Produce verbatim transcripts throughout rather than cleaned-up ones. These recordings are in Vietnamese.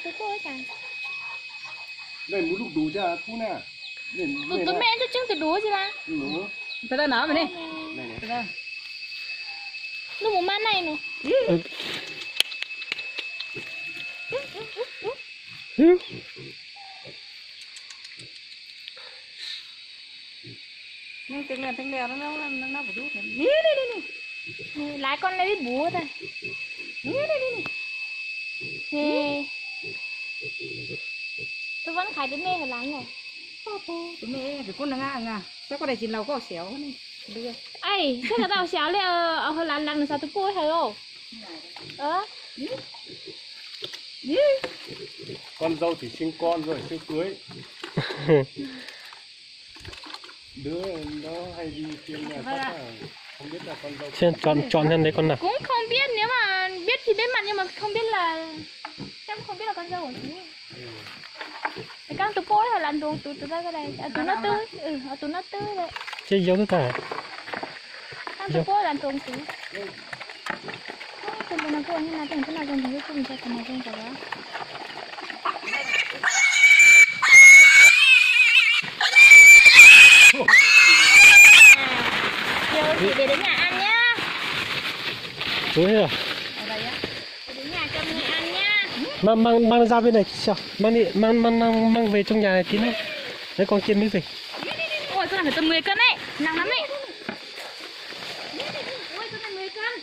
tôi cô chẳng đây muốn lúc đủ chưa thu nè tôi tôi mẹ tôi chứng từ đủ chứ là đủ ta ta nói mà đi này này nó muốn mang này nè nhưng tiếng này tiếng đèo nó nó nó nó phải rút này đi đi đi lái con này biết búa thôi đi đi đi nè tôi vẫn khai đến mê hồi lái rồi tụi mẹ phải con là ngà ngà sao có đây chỉ lâu có xéo này đưa ấy thế là tao xéo lên ở hồi lái lần sao tôi cô hay không ơ con dâu thì sinh con rồi chưa cưới đứa nó hay đi phiên nhà chắc là không biết là con dâu xem chọn chọn xem đấy con nào cũng không biết nếu mà biết thì biết mặt nhưng mà không biết là em không biết là con dâu của chú cái con tụi cô hay là tụi tụi tụi ra cái này à, tụi nó tươi ừ tụi nó tươi đấy chứ giống tất cả con tụi cô là tụi tụi tụi nó cô như nào tụi nó còn tụi chúng ta còn tụi chúng ta giờ chị về đến nhà ăn nhá. đúng rồi Đến nhà cho mình ăn nhá. mang mang mang ra bên này sao mang đi mang mang mang, mang về trong nhà này tí nữa đấy con kia mới về Ôi con này phải tầm mười cân đấy, nặng lắm đấy. Ôi con này mười cân.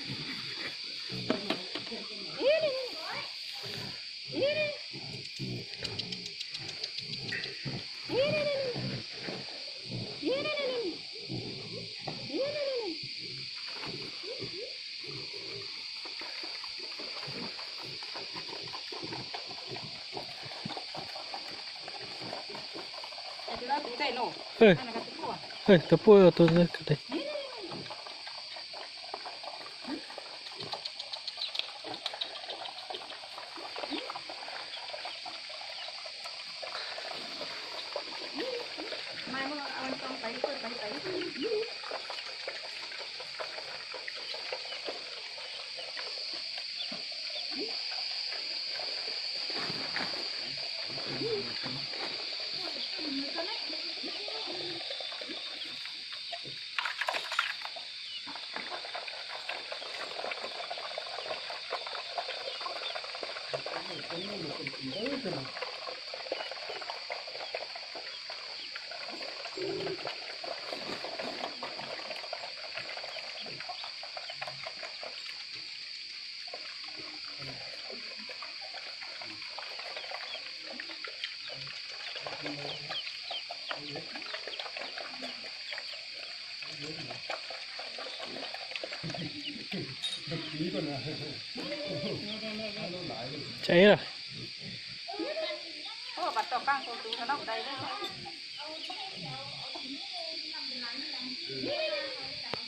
ơi ơi tôi mua tôi đây cái đây cháy rồi ô bắt đầu căng con tú nó ở đây đấy